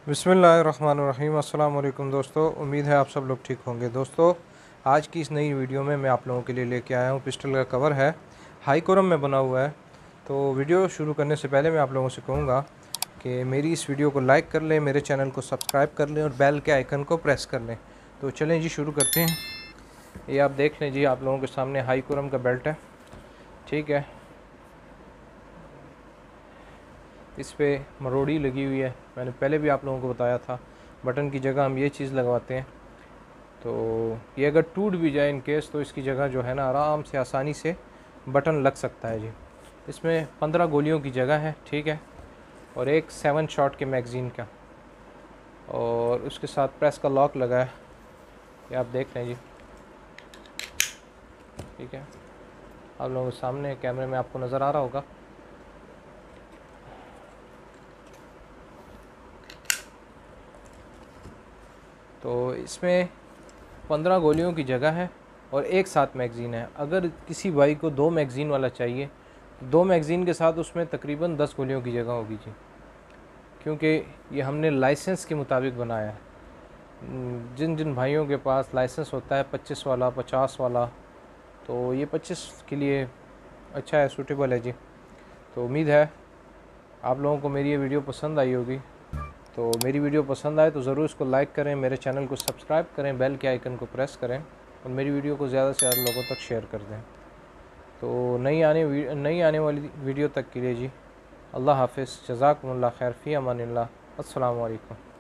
बिस्मिल्लाहिर्रहमानिर्रहीम। अस्सलाम वालेकुम दोस्तों, उम्मीद है आप सब लोग ठीक होंगे। दोस्तों, आज की इस नई वीडियो में मैं आप लोगों के लिए लेके आया हूँ पिस्टल का कवर है, हाई कोरम में बना हुआ है। तो वीडियो शुरू करने से पहले मैं आप लोगों से कहूँगा कि मेरी इस वीडियो को लाइक कर लें, मेरे चैनल को सब्सक्राइब कर लें और बेल के आइकन को प्रेस कर लें। तो चलें जी, शुरू करते हैं। ये आप देख लें जी, आप लोगों के सामने हाई कोरम का बेल्ट है, ठीक है। इस पे मरोड़ी लगी हुई है, मैंने पहले भी आप लोगों को बताया था। बटन की जगह हम ये चीज़ लगवाते हैं, तो ये अगर टूट भी जाए इन केस तो इसकी जगह जो है ना आराम से आसानी से बटन लग सकता है जी। इसमें 15 गोलियों की जगह है, ठीक है, और एक 7 शॉट के मैगज़ीन का, और उसके साथ प्रेस का लॉक लगा है, ये आप देख लें जी, ठीक है। आप लोगों के सामने कैमरे में आपको नज़र आ रहा होगा। तो इसमें 15 गोलियों की जगह है और एक साथ मैगज़ीन है। अगर किसी भाई को 2 मैगज़ीन वाला चाहिए, 2 मैगज़ीन के साथ उसमें तकरीबन 10 गोलियों की जगह होगी जी, क्योंकि ये हमने लाइसेंस के मुताबिक बनाया है। जिन जिन भाइयों के पास लाइसेंस होता है 25 वाला, 50 वाला, तो ये 25 के लिए अच्छा है, सूटेबल है जी। तो उम्मीद है आप लोगों को मेरी ये वीडियो पसंद आई होगी। तो मेरी वीडियो पसंद आए तो ज़रूर इसको लाइक करें, मेरे चैनल को सब्सक्राइब करें, बेल के आइकन को प्रेस करें और मेरी वीडियो को ज़्यादा से ज़्यादा लोगों तक शेयर कर दें। तो नई आने वाली वीडियो तक के लिए जी, अल्लाह हाफ़िज़, जज़ाकुमुल्लाह खैर, फ़ी अमानिल्लाह, अस्सलामु अलैकुम।